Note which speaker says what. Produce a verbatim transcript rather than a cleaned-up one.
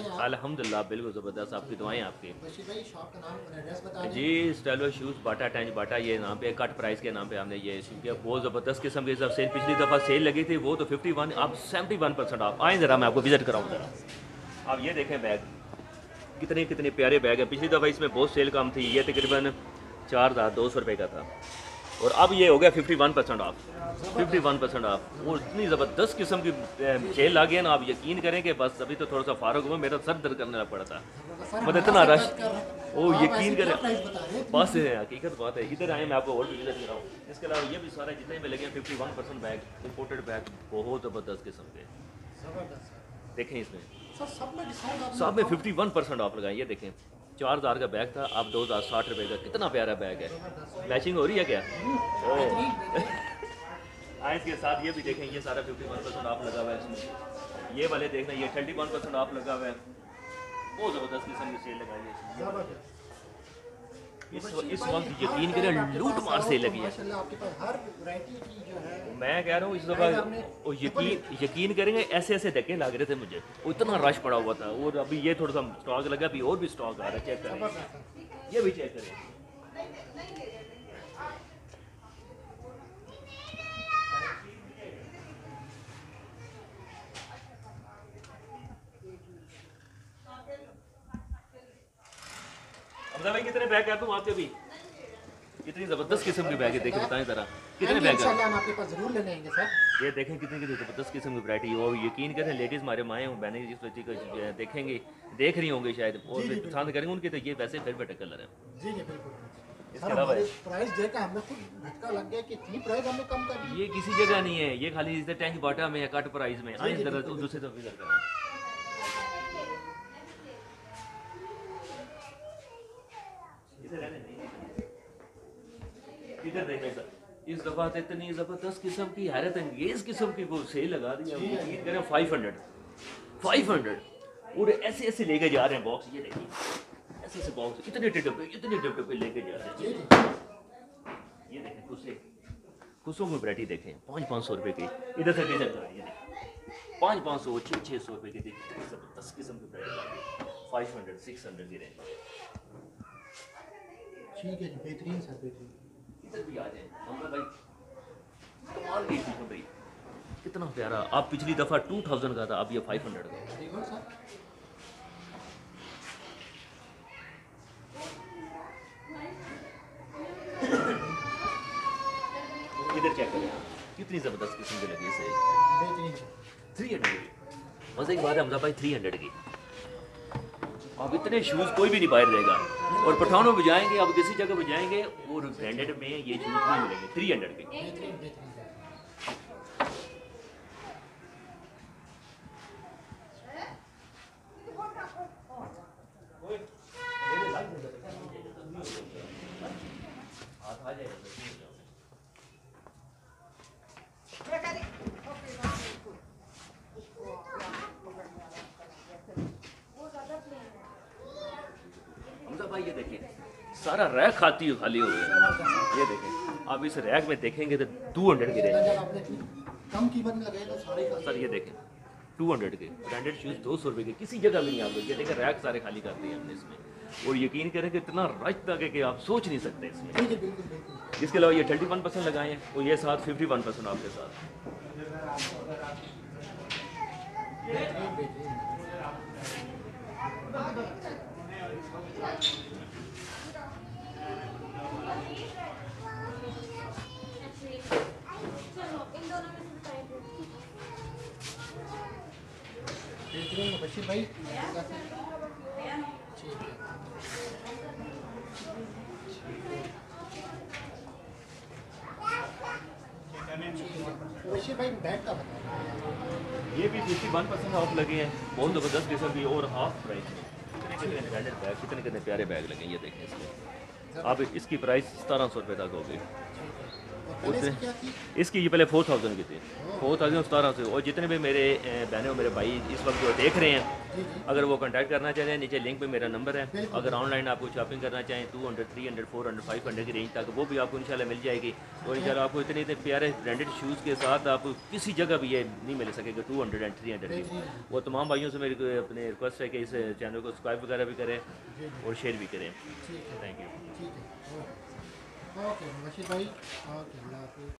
Speaker 1: अल्हम्दुलिल्लाह बिल्कुल ज़बरदस्त, आपकी दुआएं आपकी।
Speaker 2: बशीर भाई शॉप का नाम और एड्रेस बता दें।
Speaker 1: जी स्टाइलो शूज़ बाटा टेंज बाटा, ये नाम पे कट प्राइस के नाम पे हमने ये इशू किया। बहुत ज़बरदस्त किस्म की सब सेल, पिछली दफ़ा सेल लगी थी वो तो फिफ्टी वन, अब सेवेंटी वन परसेंट आप आएँ ज़रा मैं आपको विजिट कराऊँ ज़रा। आप ये देखें बैग, कितने कितने प्यारे बैग हैं। पिछली दफ़ा इसमें बहुत सेल कम थी, ये तकरीबन चार हज़ार दो सौ रुपये का था और अब ये हो गया fifty one percent off, fifty one percent off. वो इतनी ज़बरदस्त किस्म की सेल आ गई है ना, आप यकीन करें कि बस अभी तो थोड़ा सा फारग हुआ, मेरा सर दर्द करने लग पड़ा था, मतलब इतना रश। ओ यकीन करें, बस है हकीकत बात है। इधर आए मैं आपको और भी विजिट कराऊँ। इसके अलावा ये भी सारे जितने में लगे हैं fifty one percent bag, imported bag, बहुत ज़बरदस्त किस्म के। देखें इसमें सब में फिफ्टी वन परसेंट ऑफ लगाएं। ये देखें चार हज़ार का बैग था, आप दो हज़ार साठ रुपये का, कितना प्यारा बैग है। मैचिंग हो रही है क्या? आइस के साथ ये भी देखें, ये सारा फिफ्टी वन परसेंट ऑफ लगा हुआ है इसमें। ये वाले देखना, ये थर्टी वन परसेंट ऑफ लगा हुआ है। बहुत ज़बरदस्त किस्म की सेल लगाई है इस इस वक्त, यकीन करें लूट मार सेल लगी है। मैं कह रहा हूँ इस दफ़ा यकीन यकीन करेंगे ऐसे ऐसे धक्के लग रहे थे मुझे, वो इतना रश पड़ा हुआ था। और अभी ये थोड़ा सा स्टॉक लगा, अभी और भी स्टॉक आ रहा है, चेक करें, ये भी चेक करें। भाई कितने बैग है तुम आपके भी? कितनी जबरदस्त किस्म के बैग है, देखिए बताएं जरा कितने बैग हैं।
Speaker 2: हम आपके पास जरूर लेने आएंगे सर।
Speaker 1: ये देखें कितनी कितनी जबरदस्त किस्म की वैरायटी है। और यकीन करें लेडीज़ हमारे माएँ और बहनें जिस बच्ची को देखेंगे, देख रही होंगी शायद और पसंद करेंगे उनके, तो ये वैसे फेवरेट कलर है।
Speaker 2: जी जी बिल्कुल। इसके अलावा प्राइस देखा हमें खुद झटका लग गया कि इतनी प्राइस हमने कम कर दी।
Speaker 1: ये किसी जगह नहीं है, ये खाली इधर टैंक बाटा में है, कट प्राइस में। आइए जरा दूसरे तरफ इधर करें, इधर देखें सर। इस दफा तो इतनी जबरदस्त किस्म की, हैरत अंगेज किस्म की वो सेल लगा दी है। यकीन करें फाइव हंड्रेड फाइव हंड्रेड और ऐसे ऐसे लेके जा रहे हैं बॉक्स। ये देखिए ऐसे ऐसे बॉक्स, इतने डब्बे इतने डब्बे लेके जा रहे हैं। ये देखें खुशे खुशों की वैरायटी देखें, पाँच पाँच सौ रुपये की। इधर से डिजाइन कर रही है, पाँच पाँच सौ छः छः सौ रुपये की देखिए, जबरदस्त किस्म की variety, five hundred six hundred की रेंज।
Speaker 2: ठीक है जी, बेहतरीन सर, बेहतरीन।
Speaker 1: इधर भी आ जाए हमला भाई, कमाल की चीज़ भाई, कितना प्यारा। आप पिछली दफ़ा टू थाउजेंड का था, अब ये फाइव हंड्रेड का।
Speaker 2: देखो सर,
Speaker 1: इधर चेक करें कितनी ज़बरदस्त किस्म की लगी इसे, थ्री हंड्रेड की। मज़े की बात है हमजा भाई, थ्री हंड्रेड की। अब इतने शूज़ कोई भी नहीं बाहर देगा। और पठानों में जाएंगे, अब किसी जगह पे जाएंगे और ब्रांडेड में ये शूज़ नहीं मिलेंगे, थ्री हंड्रेड के। भाई ये देखें सारा रैक खाती हुई खाली हो गया। ये देखें आप इस रैक में देखेंगे तो टू हंड्रेड की रेंज,
Speaker 2: कम कीमत में लगे तो सारे का
Speaker 1: सर। ये देखें टू हंड्रेड के ब्रांडेड शूज़ दो सौ रुपये के, किसी जगह भी नहीं आप लोग। ये देखें रैक सारे खाली कर दिए हमने इसमें। और यकीन करें कि इतना रश तक है कि आप सोच नहीं सकते इसमें। इसके अलावा ये थर्टी वन परसेंट लगाए हैं और ये साथ फिफ्टी वन परसेंट आपके साथ।
Speaker 2: बशीर भाई बशीर भाई बैग का बताओ।
Speaker 1: ये भी फिफ्टी वन परसेंट ऑफ लगे हैं, बहुत ज़बरदस्त किस्म की और हाफ प्राइस में। कितने कितने ब्रांडेड बैग, कितने कितने प्यारे बैग लगे। ये देखें इसमें आप इसकी प्राइस सतारह सौ रुपये तक होगी।
Speaker 2: और पहले इसकी क्या थी?
Speaker 1: इसकी ये पहले फोर थाउजेंड की थी, फोर थाउजेंड सतारह सौ। और जितने भी मेरे बहनें और मेरे भाई इस वक्त जो देख रहे हैं,
Speaker 2: जी जी
Speaker 1: अगर वो कांटेक्ट करना चाहते हैं, नीचे लिंक पे मेरा नंबर है।
Speaker 2: बिल्कुल।
Speaker 1: अगर ऑनलाइन आपको शॉपिंग करना चाहें two hundred, three hundred, four hundred, five hundred की रेंज तक, वो भी आपको इंशाल्लाह मिल जाएगी। और इंशाल्लाह आपको इतने इतने प्यारे ब्रांडेड शूज़ के साथ आप किसी जगह भी ये नहीं मिल सकेगा two hundred and three hundred की। वो तमाम भाइयों से मेरी अपने रिक्वेस्ट है कि इस चैनल को सब्सक्राइब वगैरह भी करें और शेयर भी करें।
Speaker 2: ठीक है
Speaker 1: थैंक यू।
Speaker 2: ठीक है ओके ओके रशीद भाई ओके अल्लाह हाफिज़।